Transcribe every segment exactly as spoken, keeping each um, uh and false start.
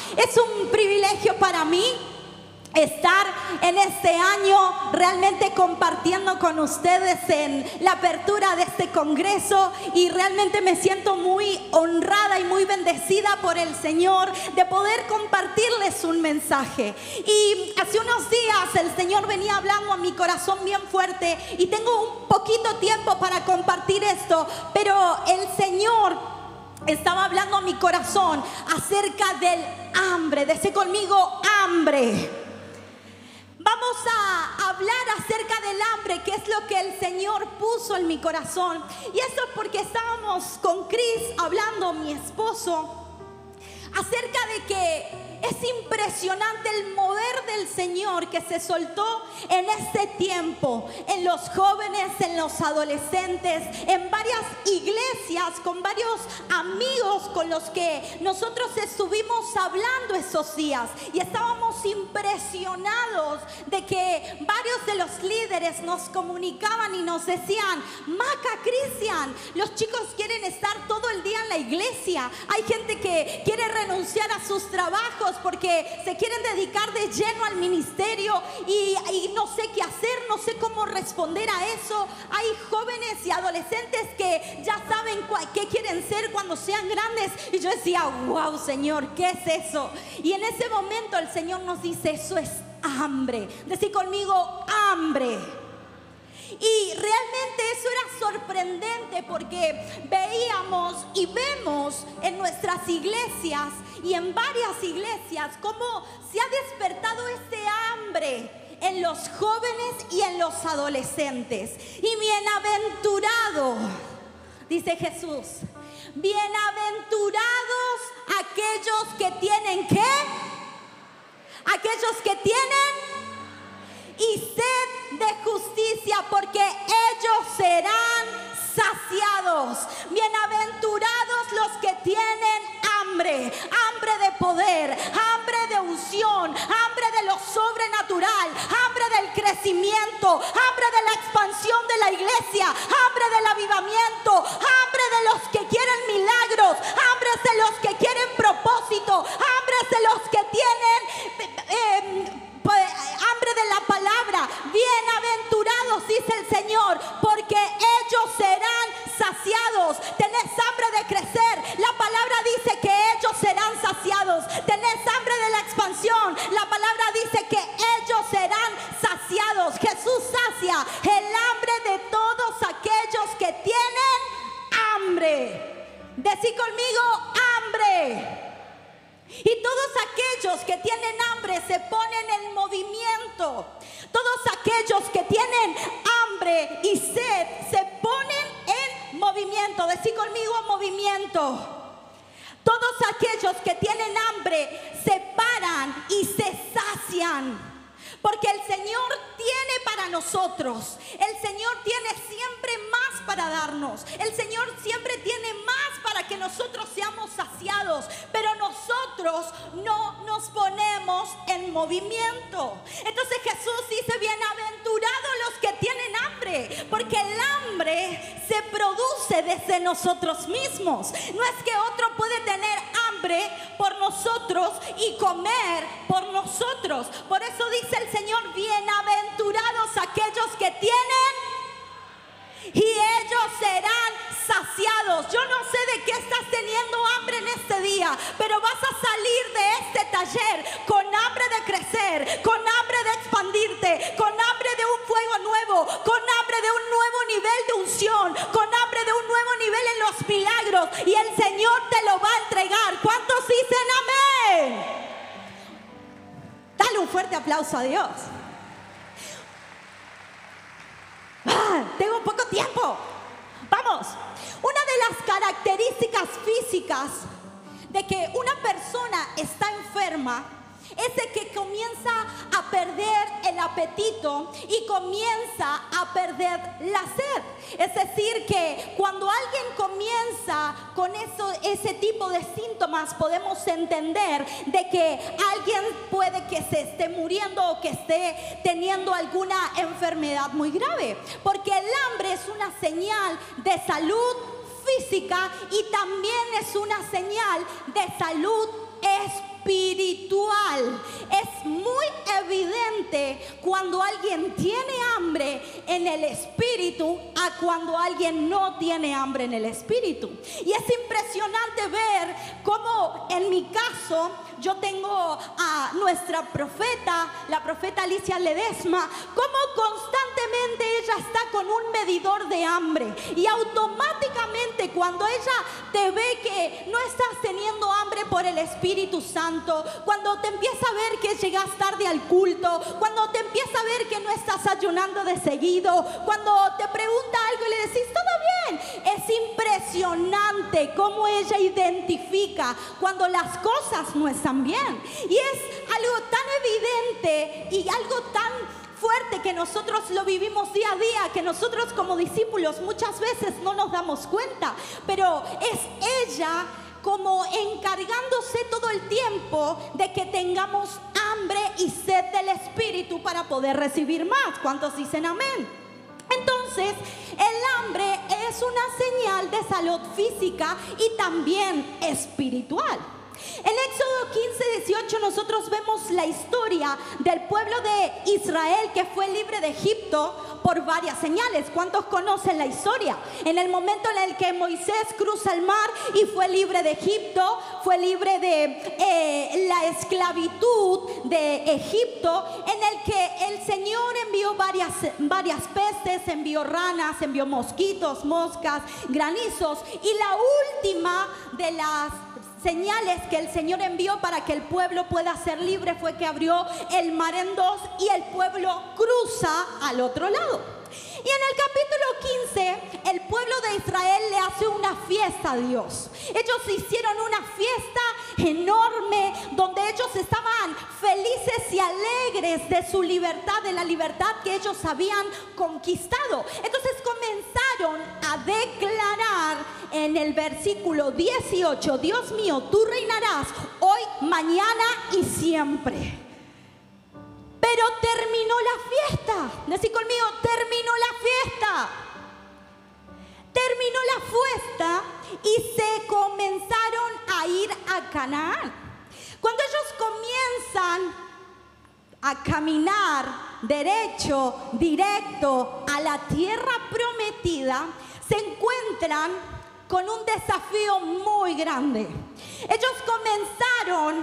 Es un privilegio para mí estar en este año realmente compartiendo con ustedes en la apertura de este congreso, y realmente me siento muy honrada y muy bendecida por el Señor de poder compartirles un mensaje. Y hace unos días el Señor venía hablando a mi corazón bien fuerte, y tengo un poquito tiempo para compartir esto, pero el Señor estaba hablando a mi corazón acerca del hambre. Dice conmigo, hambre. Vamos a hablar acerca del hambre, que es lo que el Señor puso en mi corazón. Y eso porque estábamos con Chris hablando, mi esposo, acerca de que es impresionante el mover del Señor que se soltó en este tiempo, en los jóvenes, en los adolescentes, en varias iglesias, con varios amigos con los que nosotros estuvimos hablando esos días. Y estábamos impresionados de que varios de los líderes nos comunicaban y nos decían: Maca, Cristian, los chicos quieren estar todo el día en la iglesia. Hay gente que quiere renunciar a sus trabajos porque se quieren dedicar de lleno al ministerio, y, y no sé qué hacer, no sé cómo responder a eso. Hay jóvenes y adolescentes que ya saben qué quieren ser cuando sean grandes. Y yo decía: wow, Señor, ¿qué es eso? Y en ese momento el Señor nos dice: eso es hambre. Decí conmigo, hambre. Y realmente eso era sorprendente, porque veíamos y vemos en nuestras iglesias y en varias iglesias cómo se ha despertado este hambre en los jóvenes y en los adolescentes. Y bienaventurado, dice Jesús, bienaventurados aquellos que tienen ¿qué? Aquellos que tienen y sed de justicia, porque ellos serán saciados. Bienaventurados los que tienen hambre, hambre de poder, hambre de unción, hambre de lo sobrenatural, hambre del crecimiento, hambre de la expansión de la iglesia, hambre del avivamiento, hambre de los que quieren milagros, hambre de los que quieren propósito, hambre de los que tienen eh, hambre de la palabra. Bienaventurados, dice el Señor, porque ellos serán saciados. Tenés hambre de crecer, la palabra dice que ellos serán saciados. Tenés hambre de la expansión, la palabra dice que ellos serán saciados. Jesús sacia el hambre de todos aquellos que tienen hambre. Decí conmigo, hambre. Y todos aquellos que tienen hambre se ponen en movimiento. Todos aquellos que tienen hambre y sed se ponen en movimiento. Decí conmigo, movimiento. Todos aquellos que tienen hambre se paran y se sacian. Porque el Señor tiene para nosotros. El Señor tiene siempre más para darnos. El Señor siempre tiene más para que nosotros seamos saciados. Pero nosotros no nos ponemos en movimiento. Entonces Jesús dice: bienaventurados los que tienen hambre. Porque el hambre se produce desde nosotros mismos. No es que otro puede tener hambre por nosotros y comer por nosotros. Por eso dice el Señor: bienaventurados aquellos que tienen y ellos serán saciados. Yo no sé de qué estás teniendo hambre en este día, pero vas a salir de este taller con hambre de crecer, con hambre de expandirte, con hambre de un fuego nuevo, con hambre de un nuevo nivel de unción, con hambre de un nuevo nivel en los milagros, y el Señor te lo va a entregar. ¿Cuántos dicen amén? Dale un fuerte aplauso a Dios. Ah, tengo poco tiempo. Vamos. Una de las características físicas de que una persona está enferma es de que comienza a perder el apetito y comienza a perder la sed. Es decir, que cuando alguien comienza con eso, ese tipo de síntomas, podemos entender de que alguien puede que se esté muriendo o que esté teniendo alguna enfermedad muy grave. Porque el hambre es una señal de salud física y también es una señal de salud espiritual. espiritual. Es muy evidente cuando alguien tiene hambre en el espíritu a cuando alguien no tiene hambre en el espíritu. Y es impresionante ver cómo en mi caso yo tengo a nuestra profeta, la profeta Alicia Ledesma, cómo constantemente ella está con un medidor de hambre, y automáticamente cuando ella te ve que no estás teniendo hambre por el Espíritu Santo, cuando te empieza a ver que llegas tarde al culto, cuando te empieza a ver que no estás ayunando de seguido, cuando te pregunta algo y le decís todo bien, es impresionante cómo ella identifica cuando las cosas no están bien. Y es algo tan evidente y algo tan fuerte que nosotros lo vivimos día a día, que nosotros como discípulos muchas veces no nos damos cuenta, pero es ella como encargándose todo el tiempo de que tengamos hambre y sed del Espíritu para poder recibir más. ¿Cuántos dicen amén? Entonces, el hambre es una señal de salud física y también espiritual. En Éxodo quince, dieciocho nosotros vemos la historia del pueblo de Israel que fue libre de Egipto por varias señales. ¿Cuántos conocen la historia? En el momento en el que Moisés cruza el mar y fue libre de Egipto, fue libre de eh, la esclavitud de Egipto, en el que el Señor envió varias, varias pestes, envió ranas, envió mosquitos, moscas, granizos, y la última de las señales que el Señor envió para que el pueblo pueda ser libre fue que abrió el mar en dos y el pueblo cruza al otro lado. Y en el capítulo quince, el pueblo de Israel le hace una fiesta a Dios. Ellos hicieron una fiesta enorme donde ellos estaban felices y alegres de su libertad, de la libertad que ellos habían conquistado. Entonces comenzaron a declarar en el versículo dieciocho: Dios mío, tú reinarás hoy, mañana y siempre. Pero terminó la fiesta. Decí conmigo, terminó la fiesta. Terminó la fiesta y se comenzaron a ir a Canaán. Cuando ellos comienzan a caminar derecho, directo a la tierra prometida, se encuentran con un desafío muy grande. Ellos comenzaron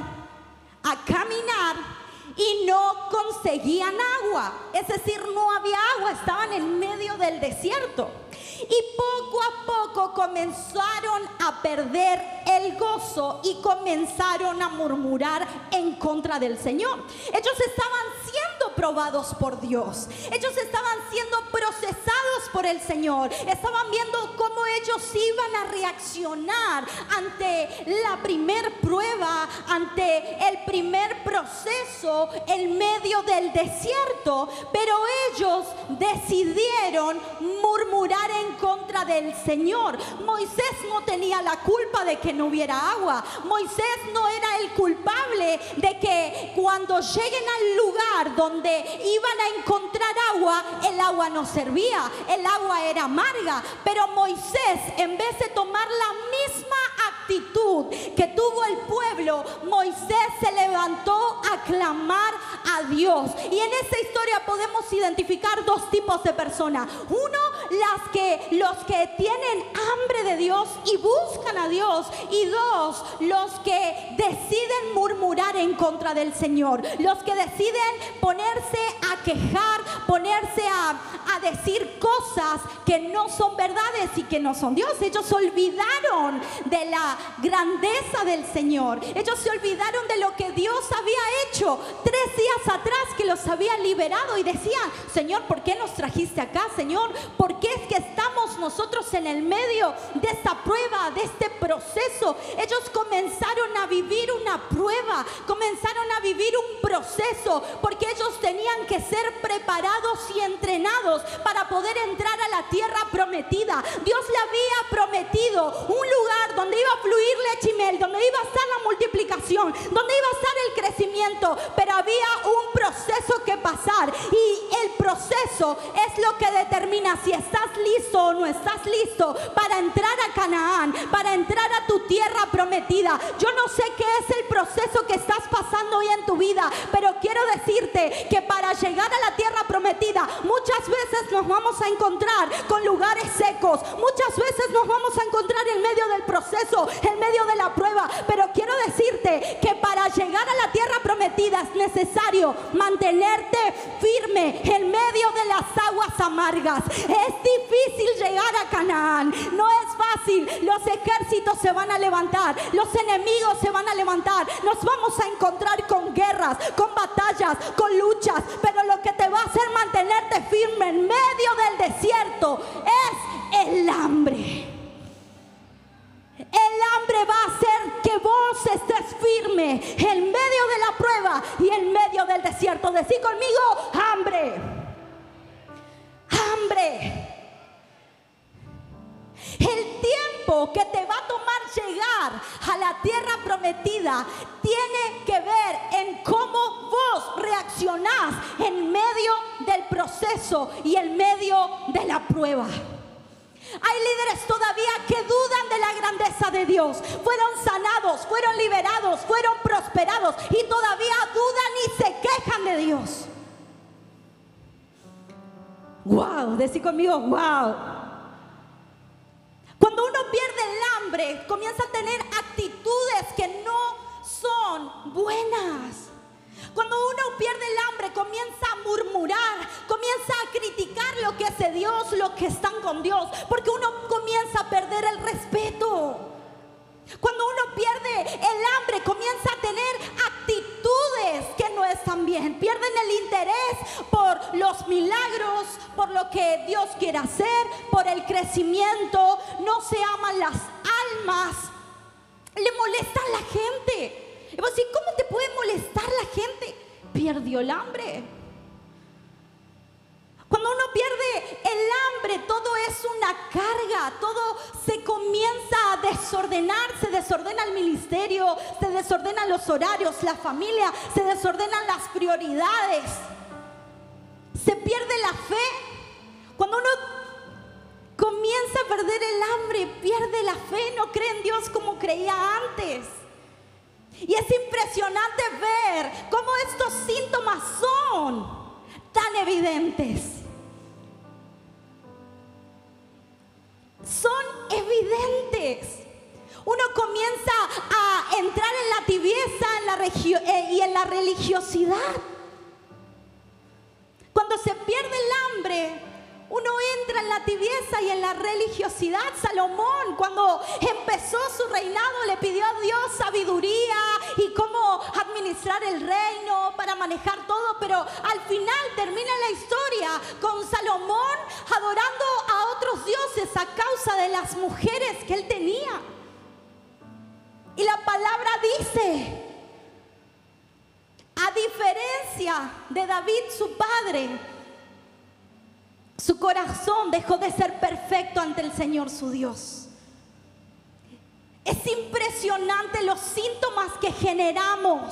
a caminar y no conseguían agua, es decir, no había agua, estaban en medio del desierto. Y poco a poco comenzaron a perder el gozo y comenzaron a murmurar en contra del Señor. Ellos estaban siendo probados por Dios. Ellos estaban siendo procesados por el Señor. Estaban viendo cómo ellos iban a reaccionar ante la primer prueba, ante el primer proceso en medio del desierto. Pero ellos decidieron murmurar en contra del Señor. Moisés no tenía la culpa de que no hubiera agua. Moisés no era el culpable de que cuando lleguen al lugar donde iban a encontrar agua, el agua no servía, el agua era amarga. Pero Moisés, en vez de tomar la misma actitud que tuvo el pueblo, Moisés se levantó a clamar a Dios. Y en esta historia podemos identificar dos tipos de personas. Uno, las que, los que tienen hambre de Dios y buscan a Dios. Y dos, los que deciden murmurar en contra del Señor. Los que deciden ponerse a quejar, ponerse a, a decir cosas que no son verdades y que no son Dios. Ellos se olvidaron de la grandeza del Señor. Ellos se olvidaron de lo que Dios había hecho tres días atrás, que los había liberado, y decían: Señor, ¿por qué nos trajiste acá? Señor, ¿por qué es que estamos nosotros en el medio de esta prueba, de este proceso? Ellos comenzaron a vivir una prueba, comenzaron a vivir un proceso, porque ellos tenían que ser preparados y entrenados para poder entrar a la tierra prometida. Dios le había prometido un lugar donde iba a fluir leche y miel, donde iba a estar la multiplicación, donde iba a estar el crecimiento, pero había un proceso que pasar, y el proceso es lo que determina si estás listo o no estás listo para entrar a Canaán, para entrar a tu tierra prometida. Yo no sé qué es el proceso que estás pasando tu vida. Pero quiero decirte que para llegar a la tierra prometida, muchas veces nos vamos a encontrar con lugares secos. Muchas veces nos vamos a encontrar en medio del proceso, en medio de la prueba. Pero quiero decirte que para llegar a la tierra prometida es necesario mantenerte firme en medio de las aguas amargas. Es difícil llegar a Canaán, no es fácil. Los ejércitos se van a levantar, los enemigos se van a levantar, nos vamos a encontrar con guerras, con batallas, con luchas, pero lo que te va a hacer mantenerte firme en medio del desierto es el hambre. El hambre va a hacer que vos estés firme en medio de la prueba y en medio del desierto. Decí conmigo, hambre. Hambre. El tiempo que te va a tomar llegar a la tierra prometida tiene que ver en cómo vos reaccionás en medio del proceso y en medio de la prueba. Hay líderes todavía que dudan de la grandeza de Dios. Fueron sanados, fueron liberados, fueron prosperados y todavía dudan y se quejan de Dios. Wow, decí conmigo, wow. Cuando uno pierde el hambre, comienza a tener actitudes que no son buenas. Cuando uno pierde el hambre, comienza a murmurar, comienza a criticar lo que hace Dios, lo que están con Dios, porque uno comienza a perder el respeto. Cuando uno pierde el hambre, comienza a tener actitudes que no están bien. Pierden el interés por los milagros, por lo que Dios quiere hacer, por el crecimiento. No se aman las almas. Le molesta a la gente. Y vos decís, ¿cómo te puede molestar la gente? Perdió el hambre. Cuando uno pierde el hambre, todo es una carga, todo se comienza a desordenar, se desordena el ministerio, se desordenan los horarios, la familia, se desordenan las prioridades, se pierde la fe. Cuando uno comienza a perder el hambre, pierde la fe, no cree en Dios como creía antes. Y es impresionante ver cómo estos síntomas son tan evidentes. Son evidentes. Uno comienza a entrar en la tibieza en la regio- eh, y en la religiosidad. Cuando se pierde el hambre, uno entra en la tibieza y en la religiosidad. Salomón, cuando empezó su reinado, le pidió a Dios sabiduría y cómo administrar el reino para manejar todo, pero al final termina la historia con Salomón adorando a otros dioses a causa de las mujeres que él tenía. Y la palabra dice, a diferencia de David su padre, su corazón dejó de ser perfecto ante el Señor su Dios. Es impresionante los síntomas que generamos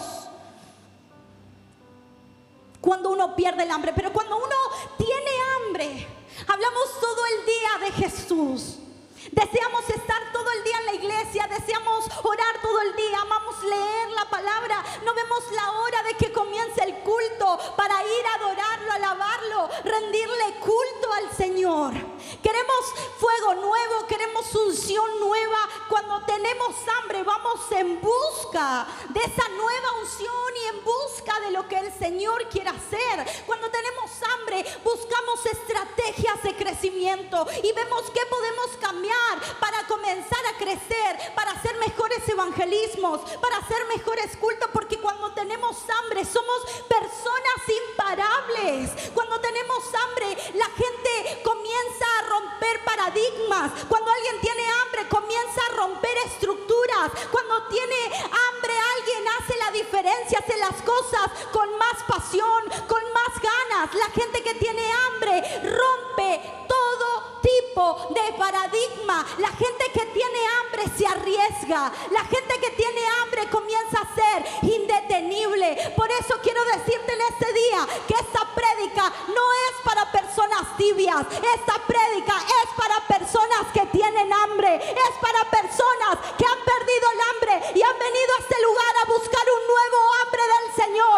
cuando uno pierde el hambre. Pero cuando uno tiene hambre, hablamos todo el día de Jesús. Deseamos estar todo el día en la iglesia, deseamos orar todo el día, amamos leer la palabra. No vemos la hora de que comience el culto para ir a adorarlo, alabarlo, rendirle culto al Señor. Queremos fuego nuevo, queremos unción nueva. Cuando tenemos hambre, vamos en busca de esa nueva unción y en busca de lo que el Señor quiere hacer. Cuando tenemos hambre, buscamos estrategias de crecimiento y vemos qué podemos cambiar para comenzar a crecer, para hacer mejores evangelismos, para hacer mejores cultos, porque cuando tenemos hambre somos personas imparables. Cuando tenemos hambre, la gente comienza a romper paradigmas. Cuando alguien tiene hambre, comienza a romper estructuras. Cuando tiene hambre, alguien hace la diferencia, hace las cosas con más pasión, con más ganas. La gente que tiene hambre rompe todo tipo de paradigma. La gente que tiene hambre se arriesga. La gente que tiene hambre comienza a ser indetenible. Por eso quiero decirte en este día que esta prédica no es para personas tibias. Esta prédica es para personas que tienen hambre. Es para personas que han perdido el hambre y han venido a este lugar a buscar un nuevo hambre del Señor.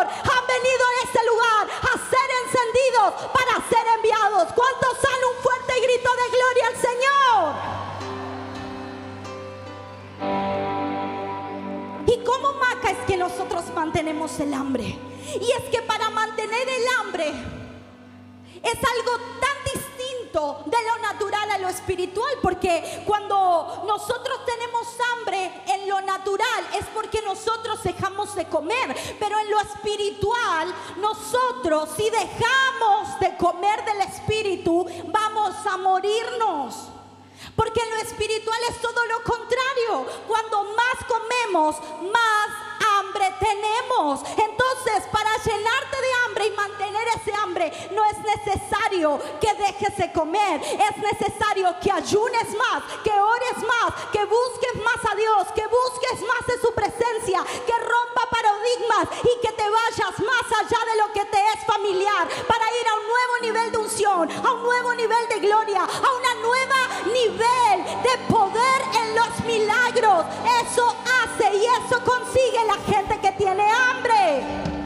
nosotros mantenemos el hambre. Y es que para mantener el hambre es algo tan distinto de lo natural a lo espiritual, porque cuando nosotros tenemos hambre en lo natural es porque nosotros dejamos de comer, pero en lo espiritual nosotros, si dejamos de comer del espíritu, vamos a morirnos. Porque en lo espiritual es todo lo contrario. Cuando más comemos, más hambre tenemos. Entonces, para llenarte de hambre y mantener ese hambre, no es necesario que dejes de comer. Es necesario que ayunes más, que ores más, que busques más a Dios, que busques más de su presencia, que rompa paradigmas y que te vayas más allá de lo que te es familiar, para ir a un nuevo nivel de unción, a un nuevo nivel de gloria, a una nueva nivel de poder en los milagros. Eso hace y eso consigue la gente que tiene hambre.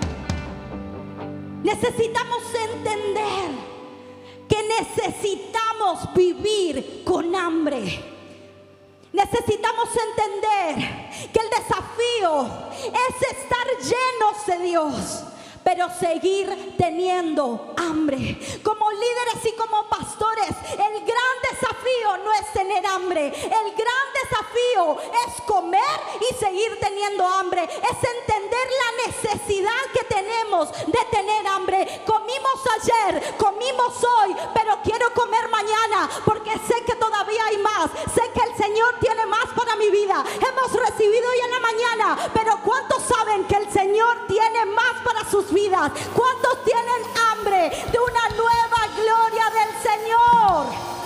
Necesitamos entender que necesitamos vivir con hambre. Necesitamos entender que el desafío es estar llenos de Dios, pero seguir teniendo hambre. Como líderes y como pastores, el gran desafío no es tener hambre. El gran desafío es comer y seguir teniendo hambre. Es entender la necesidad que tenemos de tener hambre. Comimos ayer, comimos hoy, pero quiero comer mañana, porque sé que todavía hay más. Sé que el Señor tiene más para mi vida. Hemos recibido hoy en la mañana, pero ¿cuántos saben que el Señor tiene más para sus vidas? ¿Cuántos tienen hambre de una nueva gloria del Señor?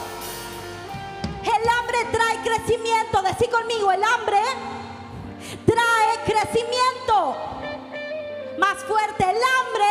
El hambre trae crecimiento. Decí conmigo, el hambre trae crecimiento. Más fuerte, el hambre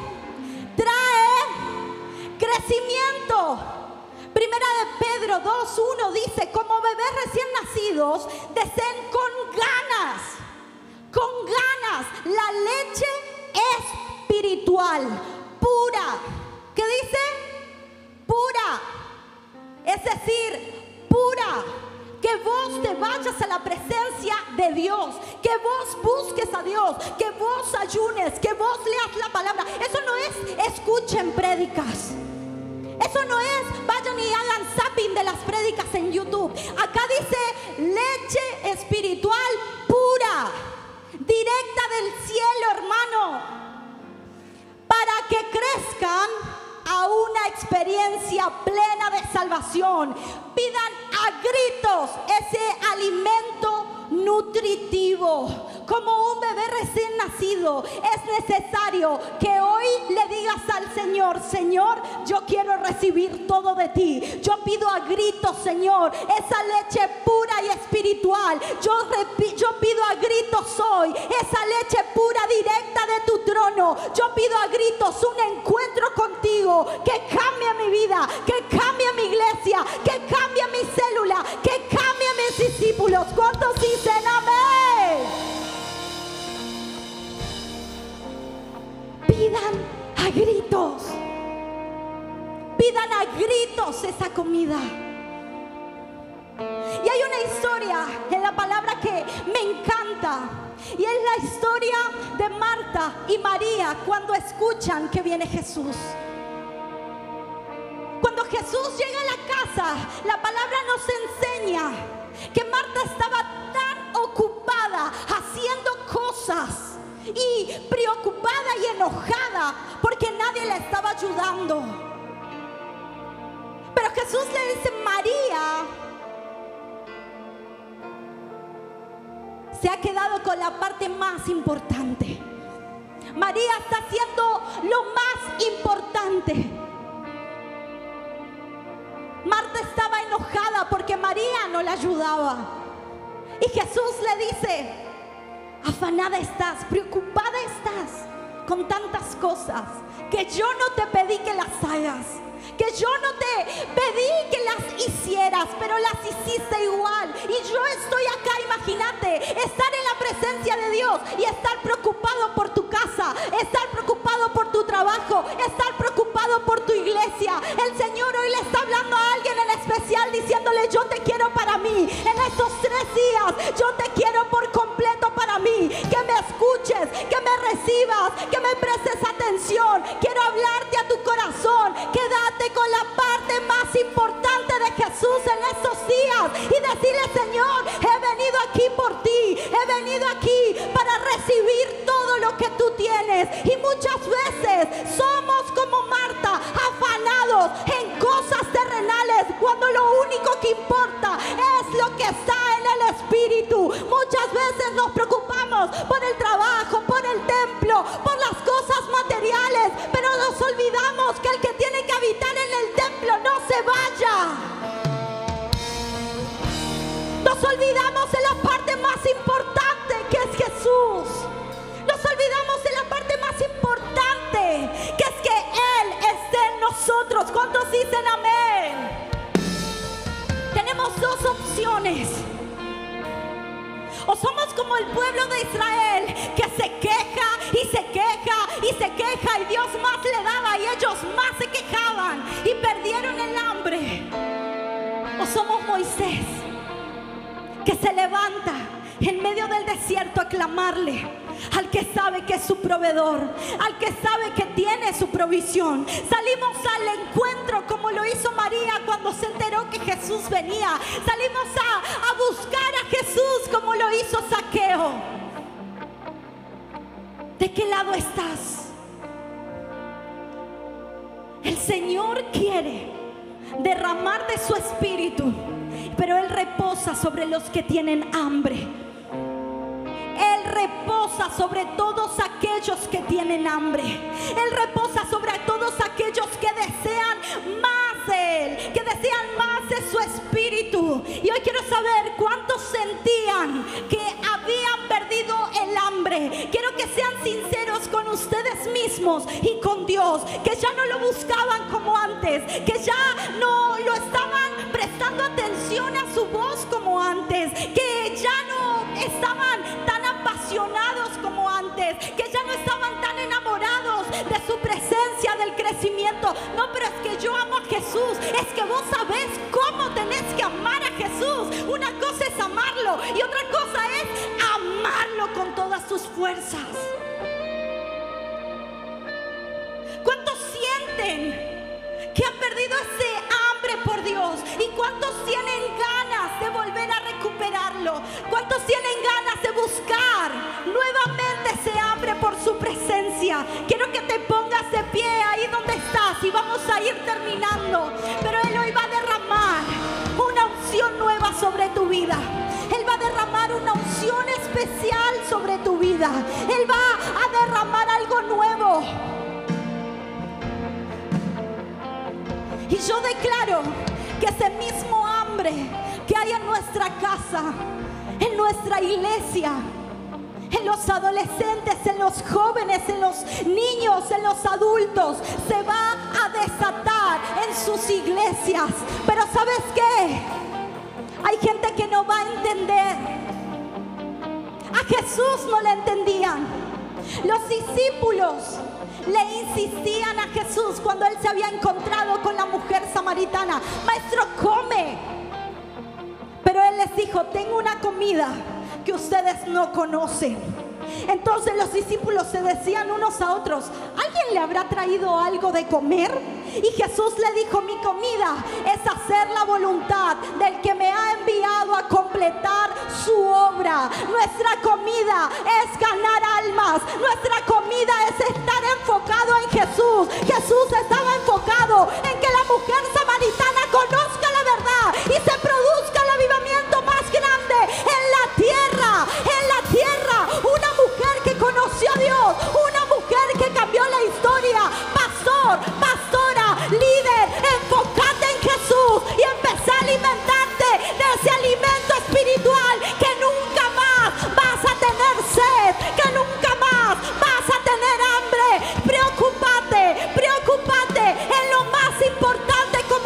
trae crecimiento. Primera de Pedro dos uno dice: como bebés recién nacidos, deseen con ganas, con ganas la leche espiritual, pura. ¿Qué dice? Pura. Es decir, pura. Que vos te vayas a la presencia de Dios, que vos busques a Dios, que vos ayunes, que vos leas la palabra. Eso no es escuchen prédicas. Eso no es vayan y hagan zapping de las prédicas en YouTube. Acá dice leche espiritual pura, directa del cielo, hermano, para que crezcan a una experiencia plena de salvación. Pidan a gritos ese alimento nutritivo. Como un bebé recién nacido, es necesario que hoy le digas al Señor: Señor, yo quiero recibir todo de ti. Yo pido a gritos, Señor, esa leche pura y espiritual. Yo, yo pido a gritos hoy esa leche pura directa de tu trono. Yo pido a gritos un encuentro contigo que cambie mi vida, que cambie mi iglesia, que cambie mi célula, que cambie mis discípulos. ¿Cuántos dicen amén? Pidan a gritos, pidan a gritos esa comida. Y hay una historia en la palabra que me encanta, y es la historia de Marta y María cuando escuchan que viene Jesús. Cuando Jesús llega a la casa, la palabra nos enseña que Marta estaba tan ocupada haciendo cosas y preocupada y enojada porque nadie le estaba ayudando. Pero Jesús le dice: María se ha quedado con la parte más importante. María está haciendo lo más importante. Marta estaba enojada porque María no la ayudaba. Y Jesús le dice: afanada estás, preocupada estás con tantas cosas que yo no te pedí que las hagas, que yo no te pedí que las hicieras, pero las hiciste igual. Y yo estoy acá, imagínate, estar en la presencia de Dios y estar preocupado por tu casa, estar preocupado por tu trabajo, estar preocupado por tu iglesia. El Señor hoy le está hablando a alguien en especial diciéndole: yo te quiero para mí. En estos tres días yo te quiero por completo para mí. Que me escuches, recibas, que me prestes atención. Quiero hablarte a tu corazón. Quédate con la parte más importante de Jesús en estos días y decirle: Señor, he venido aquí por ti, he venido aquí para recibir todo lo que tú tienes. Y muchas veces somos como Marta, afanados en cosas terrenales, cuando lo único que importa es lo que está en el Espíritu. Muchas veces nos preocupamos por el trabajo, por el templo, por las cosas materiales, pero nos olvidamos que el que tiene que habitar en el templo no se vaya. Nos olvidamos de la parte más importante, que es Jesús. Nos olvidamos de la parte más importante, que es que Él esté en nosotros. ¿Cuántos dicen amén? Tenemos dos opciones. O somos como el pueblo de Israel, que se queja y se queja y se queja, y Dios más le daba y ellos más se quejaban y perdieron el hambre. O somos Moisés, que se levanta en medio del desierto a clamarle al que sabe que es su proveedor, al que sabe que tiene su provisión. Salimos al encuentro como lo hizo María cuando se enteró que Jesús venía. Salimos a, a buscar a Jesús como lo hizo Zaqueo. ¿De qué lado estás? El Señor quiere derramar de su espíritu, pero Él reposa sobre los que tienen hambre. Él reposa sobre todos aquellos que tienen hambre. Él reposa sobre todos aquellos que desean más de Él, que desean más de su espíritu. Y hoy quiero saber cuántos sentían que habían perdido el hambre. Quiero que sean sinceros con ustedes mismos y con Dios, que ya no lo buscaban como antes, que ya no lo estaban prestando atención a su voz como antes, que ya no estaban tan apasionados como antes, que ya no estaban tan enamorados de su presencia, del crecimiento. No, pero es que yo amo a Jesús. Es que vos sabés cómo tenés que amar a Jesús. Una cosa es amarlo y otra cosa es amarlo con todas tus fuerzas. ¿Cuántos sienten que han perdido ese hambre por Dios? ¿Y cuántos tienen ganas de volver a recuperarlo? ¿Cuántos tienen ganas de buscar nuevamente ese hambre por su presencia? Quiero que te pongas de pie ahí donde estás y vamos a ir terminando. Pero Él hoy va a derramar una unción nueva sobre tu vida. Él va a derramar una unción especial sobre tu vida. Él va a derramar algo nuevo. Y yo declaro que ese mismo hambre que hay en nuestra casa, en nuestra iglesia, en los adolescentes, en los jóvenes, en los niños, en los adultos, se va a desatar en sus iglesias. Pero ¿sabes qué? Hay gente que no va a entender. A Jesús no le entendían. Los discípulos le insistían a Jesús cuando Él se había encontrado con la mujer samaritana: Maestro, come. Pero Él les dijo: tengo una comida que ustedes no conocen. Entonces los discípulos se decían unos a otros: ¿alguien le habrá traído algo de comer? Y Jesús le dijo: mi comida es hacer la voluntad del que me ha enviado a completar su obra. Nuestra comida es ganar almas. Nuestra comida es estar enfocado en Jesús. Jesús estaba enfocado en que la mujer samaritana conozca la verdad y se produzca el avivamiento más grande en la tierra. En la tierra, una mujer que conoció a Dios, una mujer que cambió la historia. Pastor, pastora, líder, enfócate en Jesús y empecé a alimentarte de ese alimento espiritual, que nunca más vas a tener sed, que nunca más vas a tener hambre. Preocúpate, preocúpate en lo más importante, como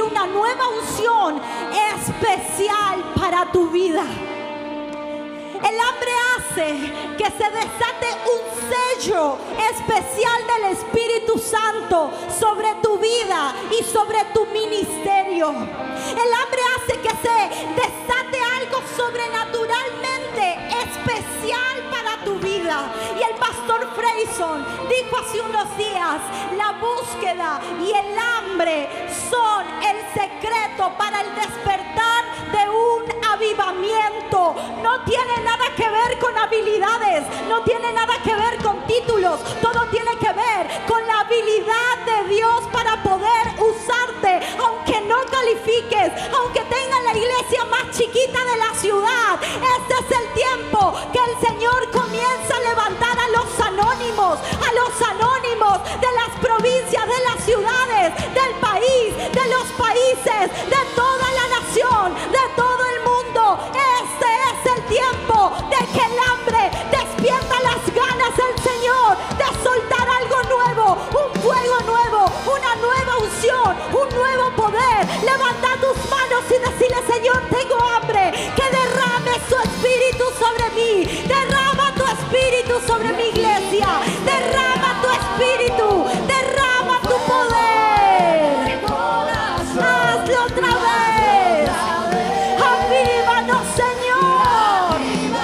una nueva unción especial para tu vida. El hambre hace que se desate un sello especial del Espíritu Santo sobre tu vida y sobre tu ministerio. El hambre hace que se desate algo sobrenaturalmente especial para tu vida. Y el pastor Freyson dijo hace unos días: la búsqueda y el hambre son el secreto para el despertar de un avivamiento. No tiene nada que ver con habilidades, no tiene nada que ver con títulos, todo tiene que ver con la habilidad de Dios para poder usarte, aunque no califiques, aunque tengas la iglesia más chiquita de la ciudad. Este es el tiempo que el Señor comienza a levantar a los anónimos, a los anónimos de las provincias, de las ciudades, del país, de los países, de toda la nación, de todo el mundo. Este es el tiempo de que el hambre despierta las ganas del Señor de soltar algo nuevo, un fuego nuevo, una nueva unción, un nuevo poder. Levanta tus manos y decirle: Señor, tengo hambre, que derrame su espíritu sobre mí, derrama tu espíritu sobre mi iglesia, derrama tu espíritu, derrama tu poder. Hazlo otra vez, avívanos, Señor,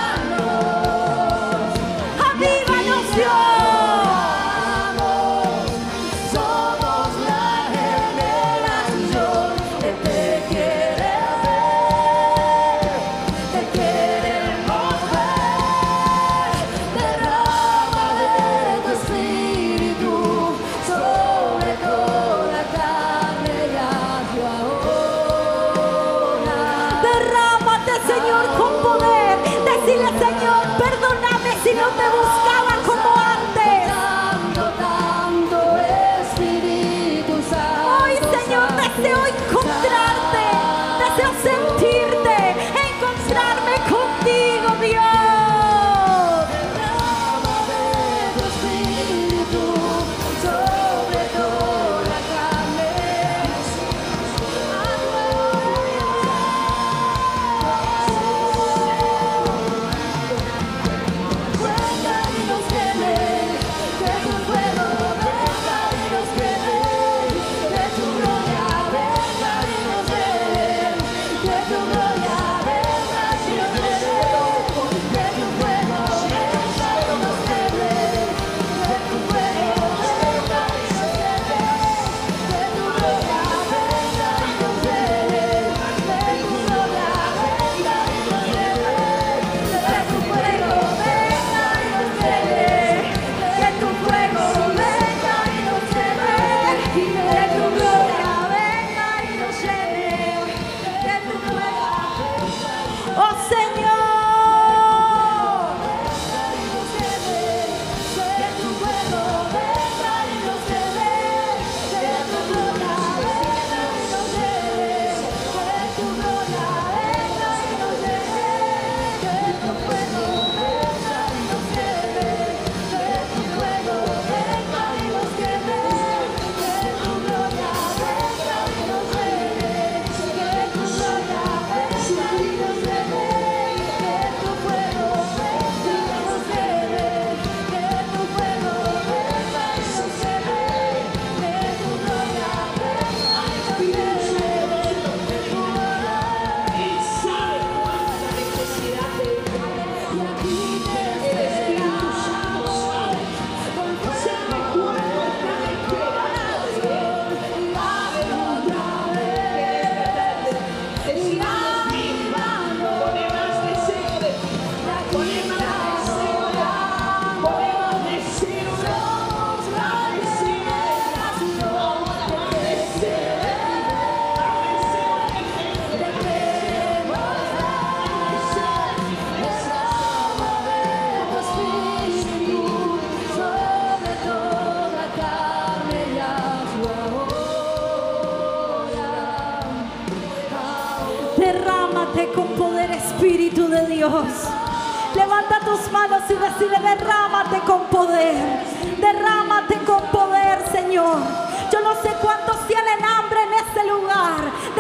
avívanos, Dios. Si no te buscaba como antes, hoy, Señor, deseo encontrarte, deseo sentirte, encontrarme contigo, Dios. Derrámate con poder, Espíritu de Dios. Levanta tus manos y decide: derrámate con poder, derrámate con poder, Señor. Yo no sé cuántos tienen hambre en este lugar,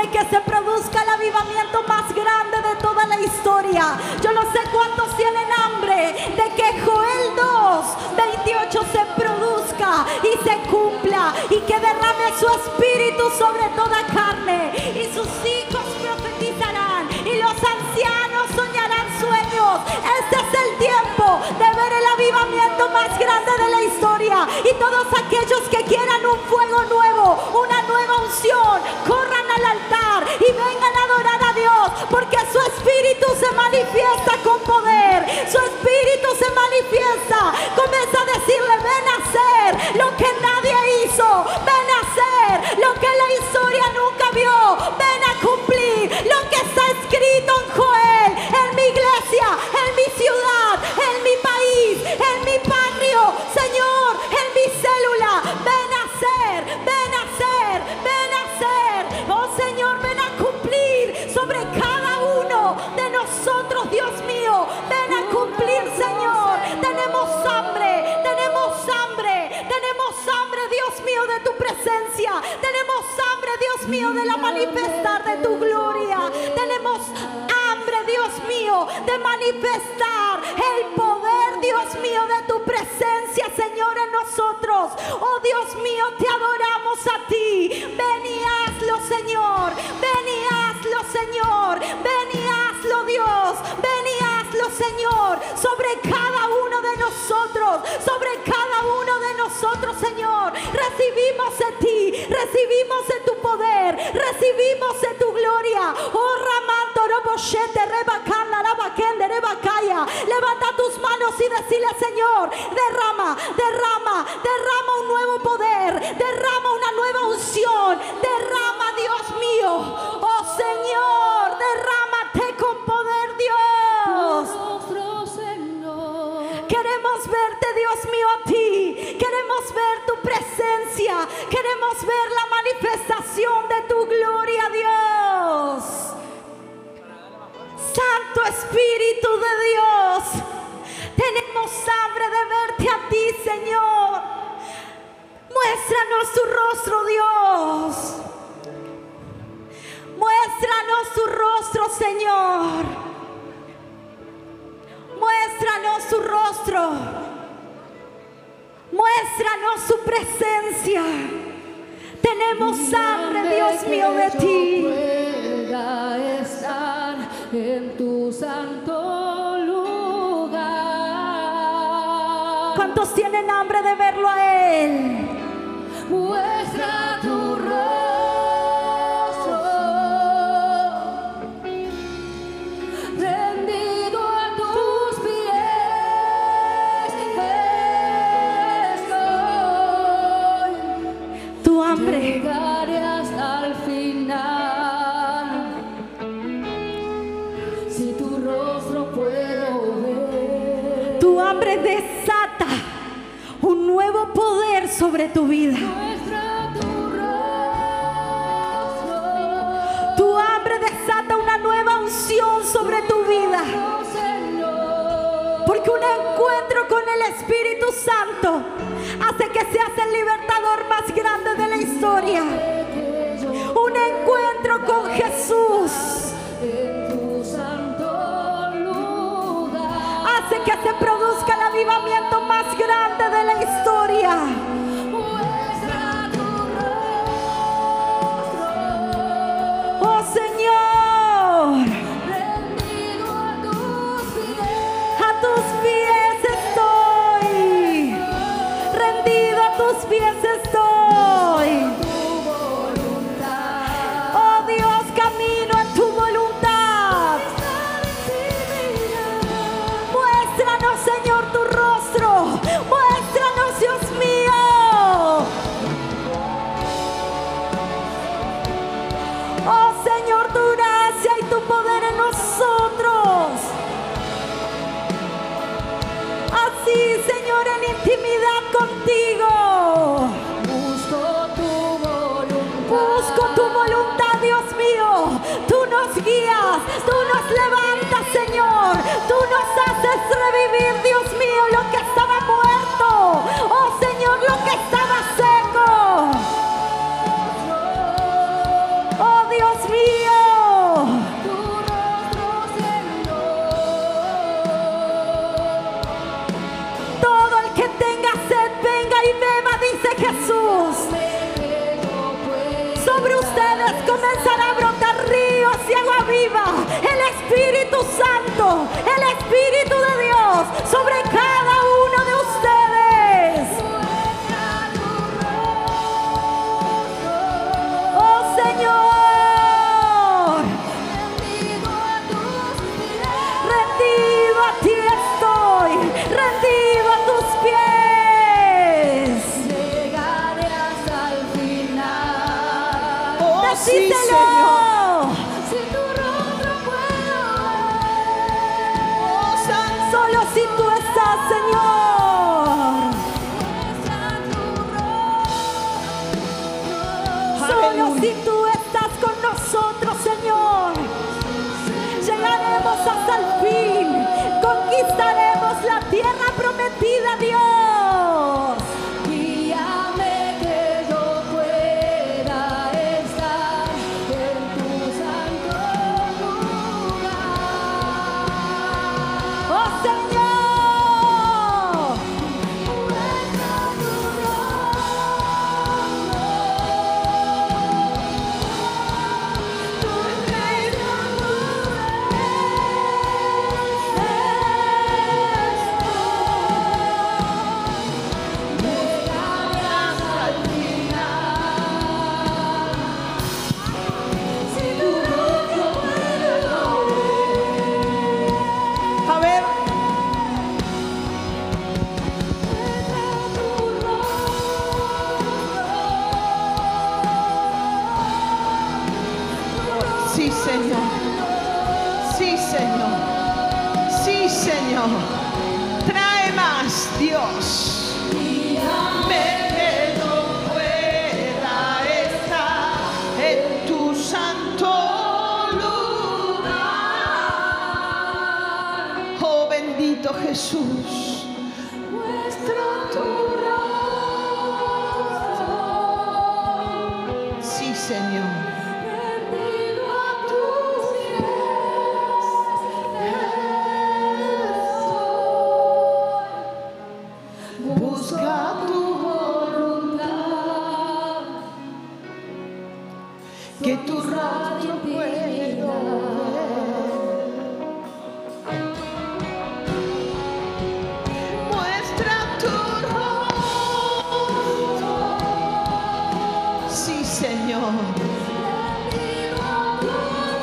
hace que se produzca el avivamiento más grande de toda la historia. Yo no sé cuántos tienen hambre de que Joel dos veintiocho se produzca y se cumpla, y que derrame su espíritu sobre toda carne, y sus hijos profetizarán y los ancianos soñarán sueños. Este es el tiempo de ver el avivamiento más grande de la historia, y todos aquellos que quieran un fuego nuevo, una nueva unción, corran al altar y vengan a adorar a Dios, porque su espíritu se manifiesta con poder, su espíritu se manifiesta. Comienza a decirle: ven a hacer lo que nadie hizo, ven a hacer lo que la historia nunca vio, ven a cumplir lo que está escrito en Joel, en mi iglesia, en mi ciudad, en mi país, en mi barrio, Señor, en mi célula. Ven a hacer, ven a hacer, ven a hacer. Oh Señor, ven a cumplir sobre cada uno de nosotros, Dios mío. Ven a cumplir, Señor. Tenemos hambre, tenemos hambre, tenemos hambre, Dios mío, de tu presencia. Tenemos hambre, Dios mío, de la manifestar de tu gloria. Tenemos hambre, Dios mío, de manifestar el poder, Dios mío, de tu presencia, Señor, en nosotros. Oh Dios mío, te adoramos a ti. Ven y hazlo, Señor. Ven y hazlo, Señor. Ven y hazlo, Dios. Ven y hazlo, Señor, sobre cada uno de nosotros, sobre cada uno de nosotros, Señor. Recibimos de ti, recibimos de tu poder, recibimos de tu gloria. Oh Ramanto Roboshete Rebacana Rabakende Rebacaya. Levanta tus manos y decile: Señor, derrama, derrama, derrama un nuevo poder, derrama una nueva unción, derrama, Dios mío. Oh Señor, derrámate con poder, Dios. Queremos verte, Dios mío, a ti. Queremos ver tu presencia. Queremos ver la manifestación de tu gloria, Dios. Santo Espíritu de Dios, tenemos hambre de verte a ti, Señor. Muéstranos tu rostro, Dios. Muéstranos tu rostro, Señor. Muéstranos tu rostro. Muéstranos su presencia. Tenemos hambre, Dios mío, de ti. Pueda estar en tu santo lugar. ¿Cuántos tienen hambre de verlo a Él? Muestra tu rostro, rendido a tus pies estoy. Tu hambre, Llegaré hasta el final, si tu rostro puedo ver. tu hambre desata un nuevo poder sobre tu vida. Muestra tu rostro, Tu hambre desata una nueva unción sobre tu vida. oh Señor. Porque un encuentro con el Espíritu Santo hace que seas el libertador más grande de la historia. Un encuentro con Jesús En tu santo lugar, hace que se produzca el avivamiento más grande de la historia. muestra tu rostro, Oh Señor, rendido a tus pies. a tus pies estoy. Rendido a tus pies estoy. Tu voluntad, Oh Dios, camino en tu voluntad. Muéstranos, Señor, tu rostro. Muéstranos, Dios mío. Oh Señor, tu gracia y tu poder en nosotros. Así, Señor, en intimidad contigo. busco tu voluntad. Busco tu voluntad, Dios mío. Tú nos guías, tú nos levantas, Señor. Tú nos haces revivir, Dios mío, lo que estaba muerto. Oh Señor, lo que estaba seco. Oh Dios mío. comenzará a brotar ríos y agua viva. El Espíritu Santo, el Espíritu de Dios sobre cada uno de ustedes. Oh Señor, rendido a ti estoy, rendido a tus pies. Llegaré hasta el final. Oh, sí, Decíselo. Señor. Si tu rostro puedo ver, Oh, Santo. Solo si tú estás, Señor. muestra tu rostro. Solo Aleluya. si tú estás con nosotros, Señor. Llegaremos hasta el fin. Conquistaremos la tierra prometida, Dios. Guíame que yo pueda estar en tu santo lugar. Oh Señor. Muestra tu rostro. Tu reino llegaré hasta el final. Si tu rostro puedo A ver, sí, Señor. Sí, Señor. Sí, Señor. Trae más, Dios. Me que no pueda estar en tu santo lugar. Oh, bendito Jesús. muestra tu rostro. Sí, Señor. Rendido a tus pies. Busca tu Voluntad que tu rostro puedo muestra tu rostro. Sí, Señor. rendido a tus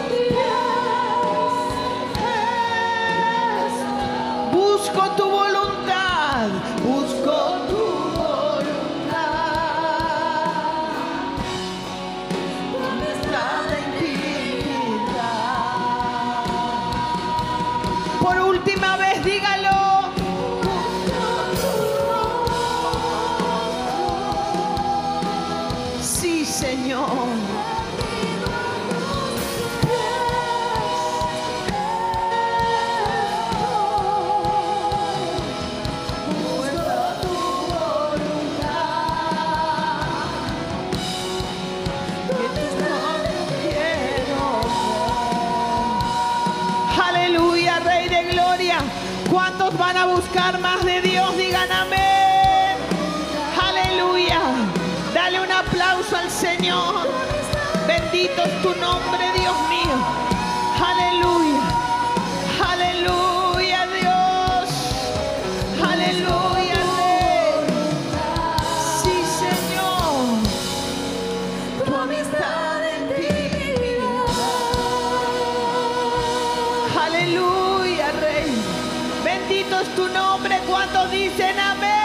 pies. Busco tu voluntad, busco tu voluntad. Nada impida. Por última vez, dígalo. Sí, Señor. Aleluya, Rey de Gloria. ¿Cuántos van a buscar más de Dios? Digan amén. Aleluya. Dale un aplauso al Señor. Bendito es tu nombre, Dios mío. Aleluya. Aleluya, Dios. Aleluya, Rey. Sí, Señor. Tu amistad en ti. Aleluya, Rey. Bendito es tu nombre. ¿Cuántos dicen amén?